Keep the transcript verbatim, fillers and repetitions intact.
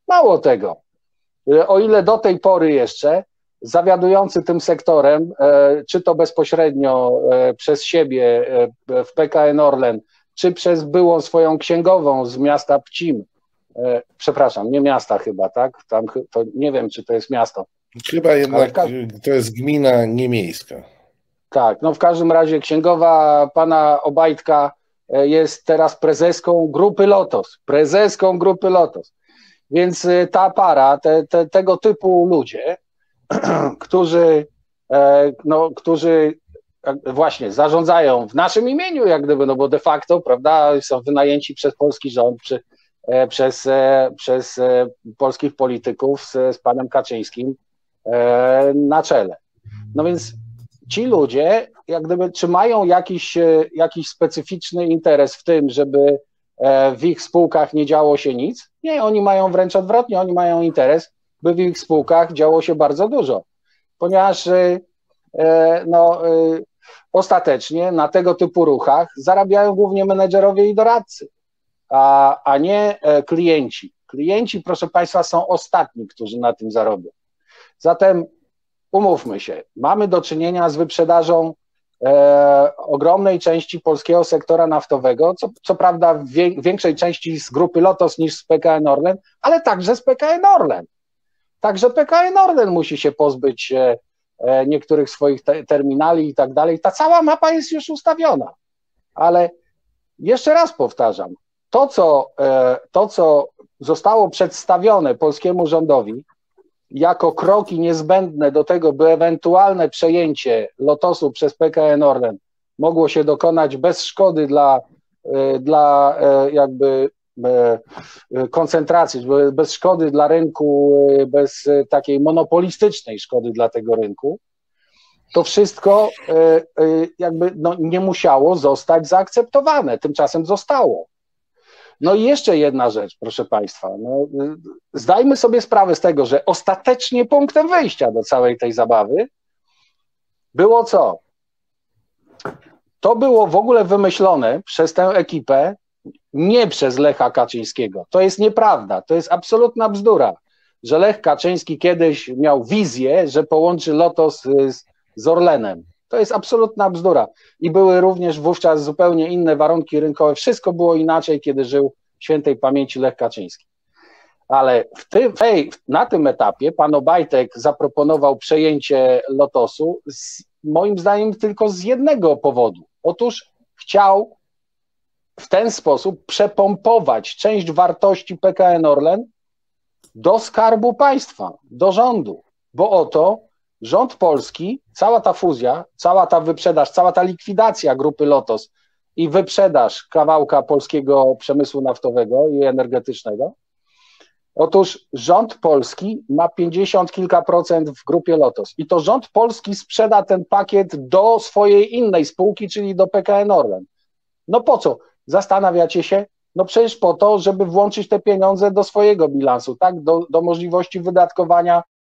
Mało tego, o ile do tej pory jeszcze zawiadujący tym sektorem, czy to bezpośrednio przez siebie w P K N Orlen, czy przez byłą swoją księgową z miasta Pcim, przepraszam, nie miasta chyba, tak? Tam to nie wiem, czy to jest miasto. Chyba jednak to jest gmina niemiejska. Tak, no w każdym razie księgowa pana Obajtka jest teraz prezeską Grupy Lotos, prezeską Grupy Lotos. Więc ta para, te, te, tego typu ludzie, którzy, no, którzy właśnie zarządzają w naszym imieniu, jak gdyby, no bo de facto, prawda, są wynajęci przez polski rząd, przy, przez, przez polskich polityków z, z panem Kaczyńskim na czele. No więc ci ludzie, jak gdyby, czy mają jakiś, jakiś specyficzny interes w tym, żeby w ich spółkach nie działo się nic? Nie, oni mają wręcz odwrotnie, oni mają interes, by w ich spółkach działo się bardzo dużo, ponieważ no, ostatecznie na tego typu ruchach zarabiają głównie menedżerowie i doradcy, a, a nie klienci. Klienci, proszę Państwa, są ostatni, którzy na tym zarobią. Zatem umówmy się, mamy do czynienia z wyprzedażą e, ogromnej części polskiego sektora naftowego, co, co prawda w wie, większej części z Grupy Lotos niż z P K N Orlen, ale także z P K N Orlen. Także P K N Orlen musi się pozbyć e, e, niektórych swoich te, terminali i tak dalej. Ta cała mapa jest już ustawiona. Ale jeszcze raz powtarzam, to co, e, to, co zostało przedstawione polskiemu rządowi jako kroki niezbędne do tego, by ewentualne przejęcie Lotosu przez P K N Orlen mogło się dokonać bez szkody dla, dla jakby koncentracji, bez szkody dla rynku, bez takiej monopolistycznej szkody dla tego rynku, to wszystko jakby no, nie musiało zostać zaakceptowane, tymczasem zostało. No i jeszcze jedna rzecz, proszę Państwa, no, zdajmy sobie sprawę z tego, że ostatecznie punktem wyjścia do całej tej zabawy było co? To było w ogóle wymyślone przez tę ekipę nie przez Lecha Kaczyńskiego. To jest nieprawda, to jest absolutna bzdura, że Lech Kaczyński kiedyś miał wizję, że połączy Lotos z, z Orlenem. To jest absolutna bzdura. I były również wówczas zupełnie inne warunki rynkowe. Wszystko było inaczej, kiedy żył świętej pamięci Lech Kaczyński. Ale w tym, na tym etapie pan Obajtek zaproponował przejęcie Lotosu z, moim zdaniem tylko z jednego powodu. Otóż chciał w ten sposób przepompować część wartości P K N Orlen do Skarbu Państwa, do rządu. Bo oto rząd polski, cała ta fuzja, cała ta wyprzedaż, cała ta likwidacja Grupy Lotos i wyprzedaż kawałka polskiego przemysłu naftowego i energetycznego, otóż rząd polski ma pięćdziesiąt kilka procent w Grupie Lotos i to rząd polski sprzeda ten pakiet do swojej innej spółki, czyli do P K N Orlen. No po co? Zastanawiacie się? No przecież po to, żeby włączyć te pieniądze do swojego bilansu, tak? Do, do możliwości wydatkowania